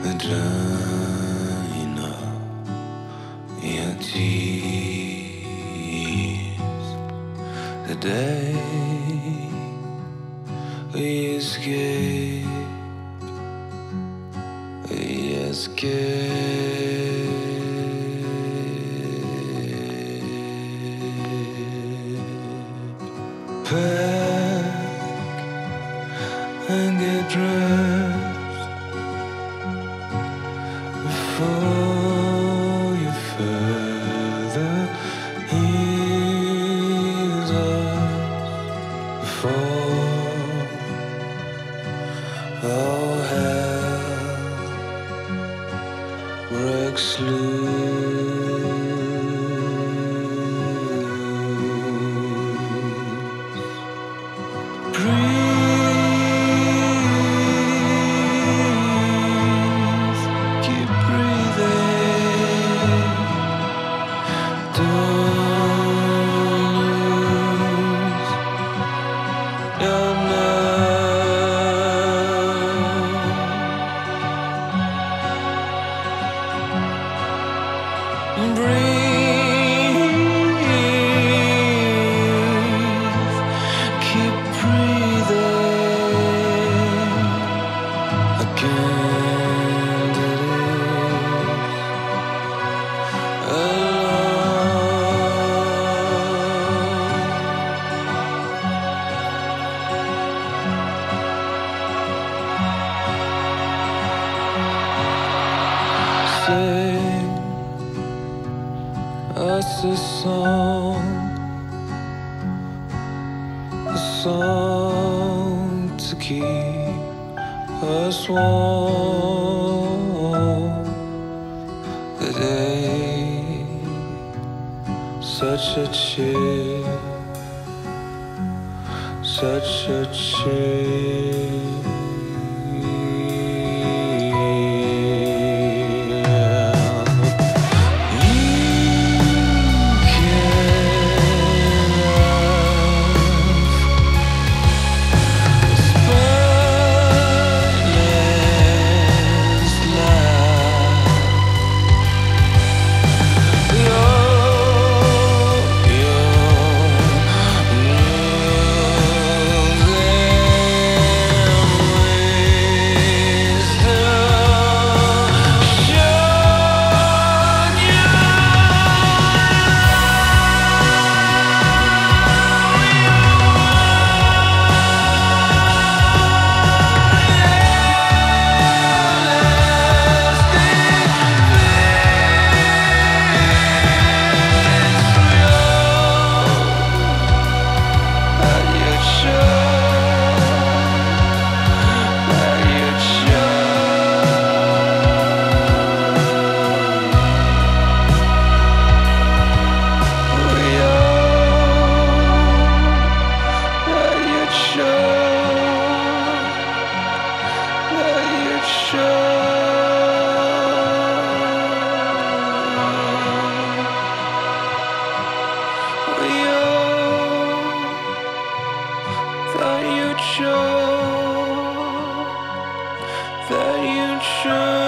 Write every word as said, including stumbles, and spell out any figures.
Vagina your tears. The day we escape, we escape. Pack and get dressed before you further heals us, before all hell breaks loose. Breathe, keep breathing. Don't lose your nerve. Breathe, keep breathing. Again, it is alone. Sing us a song, a song to keep us warm. The day, such a chill, such a chill. That you chose, that you chose.